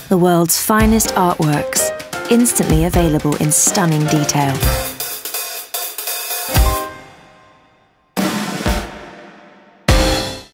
The world's finest artworks, instantly available in stunning detail.